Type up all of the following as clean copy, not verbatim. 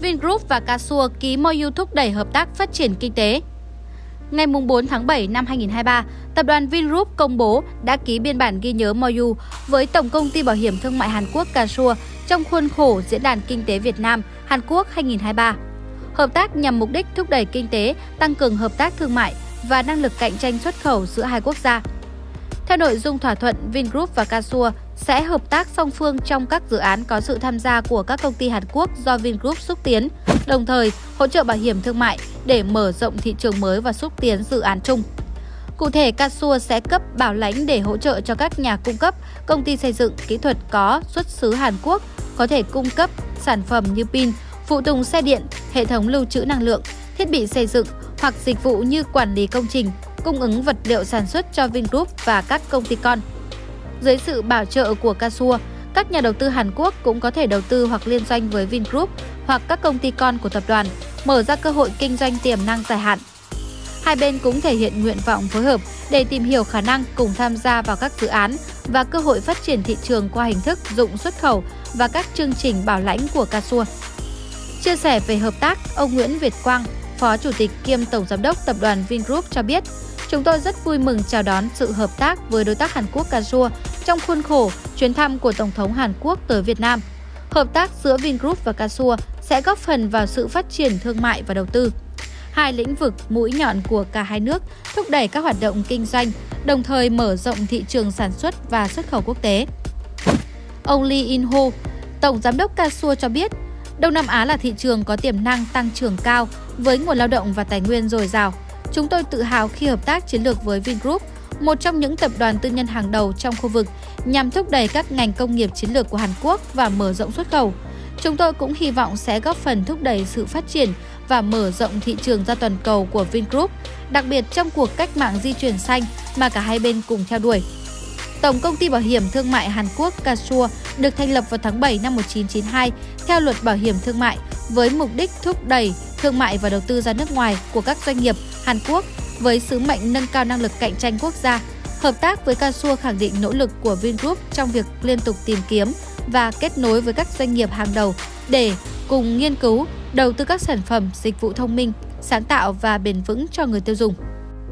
Vingroup và Casua ký MOU thúc đẩy hợp tác phát triển kinh tế. Ngày 4 tháng 7 năm 2023, Tập đoàn Vingroup công bố đã ký biên bản ghi nhớ MOU với Tổng công ty Bảo hiểm Thương mại Hàn Quốc Casua trong khuôn khổ Diễn đàn Kinh tế Việt Nam - Hàn Quốc 2023. Hợp tác nhằm mục đích thúc đẩy kinh tế, tăng cường hợp tác thương mại và năng lực cạnh tranh xuất khẩu giữa hai quốc gia. Theo nội dung thỏa thuận, Vingroup và Casua sẽ hợp tác song phương trong các dự án có sự tham gia của các công ty Hàn Quốc do Vingroup xúc tiến, đồng thời hỗ trợ bảo hiểm thương mại để mở rộng thị trường mới và xúc tiến dự án chung. Cụ thể, Casua sẽ cấp bảo lãnh để hỗ trợ cho các nhà cung cấp, công ty xây dựng, kỹ thuật có xuất xứ Hàn Quốc có thể cung cấp sản phẩm như pin, phụ tùng xe điện, hệ thống lưu trữ năng lượng, thiết bị xây dựng hoặc dịch vụ như quản lý công trình, cung ứng vật liệu sản xuất cho Vingroup và các công ty con. Dưới sự bảo trợ của Casua, các nhà đầu tư Hàn Quốc cũng có thể đầu tư hoặc liên doanh với Vingroup hoặc các công ty con của tập đoàn, mở ra cơ hội kinh doanh tiềm năng dài hạn. Hai bên cũng thể hiện nguyện vọng phối hợp để tìm hiểu khả năng cùng tham gia vào các dự án và cơ hội phát triển thị trường qua hình thức dụng xuất khẩu và các chương trình bảo lãnh của Casua. Chia sẻ về hợp tác, ông Nguyễn Việt Quang, Phó Chủ tịch kiêm Tổng Giám đốc Tập đoàn Vingroup cho biết, chúng tôi rất vui mừng chào đón sự hợp tác với đối tác Hàn Quốc Casua trong khuôn khổ chuyến thăm của Tổng thống Hàn Quốc tới Việt Nam. Hợp tác giữa Vingroup và Casua sẽ góp phần vào sự phát triển thương mại và đầu tư. Hai lĩnh vực mũi nhọn của cả hai nước thúc đẩy các hoạt động kinh doanh, đồng thời mở rộng thị trường sản xuất và xuất khẩu quốc tế. Ông Lee In-ho, Tổng Giám đốc Casua cho biết, Đông Nam Á là thị trường có tiềm năng tăng trưởng cao với nguồn lao động và tài nguyên dồi dào. Chúng tôi tự hào khi hợp tác chiến lược với Vingroup, một trong những tập đoàn tư nhân hàng đầu trong khu vực, nhằm thúc đẩy các ngành công nghiệp chiến lược của Hàn Quốc và mở rộng xuất khẩu. Chúng tôi cũng hy vọng sẽ góp phần thúc đẩy sự phát triển và mở rộng thị trường ra toàn cầu của Vingroup, đặc biệt trong cuộc cách mạng di chuyển xanh mà cả hai bên cùng theo đuổi. Tổng công ty Bảo hiểm Thương mại Hàn Quốc Casua được thành lập vào tháng 7 năm 1992 theo luật bảo hiểm thương mại với mục đích thúc đẩy thương mại và đầu tư ra nước ngoài của các doanh nghiệp Hàn Quốc với sứ mệnh nâng cao năng lực cạnh tranh quốc gia. Hợp tác với Casua khẳng định nỗ lực của Vingroup trong việc liên tục tìm kiếm và kết nối với các doanh nghiệp hàng đầu để cùng nghiên cứu, đầu tư các sản phẩm, dịch vụ thông minh, sáng tạo và bền vững cho người tiêu dùng.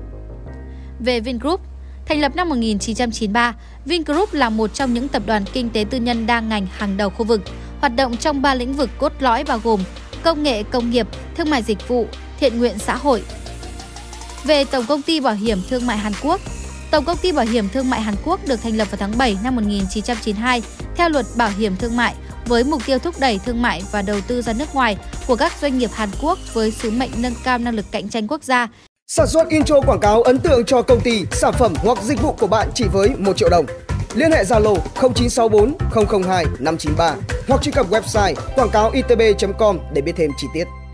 Về Vingroup, thành lập năm 1993, Vingroup là một trong những tập đoàn kinh tế tư nhân đa ngành hàng đầu khu vực, hoạt động trong 3 lĩnh vực cốt lõi bao gồm công nghệ công nghiệp, thương mại dịch vụ, thiện nguyện xã hội. Về Tổng công ty Bảo hiểm Thương mại Hàn Quốc, Tổng công ty Bảo hiểm Thương mại Hàn Quốc được thành lập vào tháng 7 năm 1992 theo luật bảo hiểm thương mại với mục tiêu thúc đẩy thương mại và đầu tư ra nước ngoài của các doanh nghiệp Hàn Quốc với sứ mệnh nâng cao năng lực cạnh tranh quốc gia. Sản xuất intro quảng cáo ấn tượng cho công ty, sản phẩm hoặc dịch vụ của bạn chỉ với 1 triệu đồng. Liên hệ Zalo 0964 002 593 hoặc truy cập website quảng cáo itb.com để biết thêm chi tiết.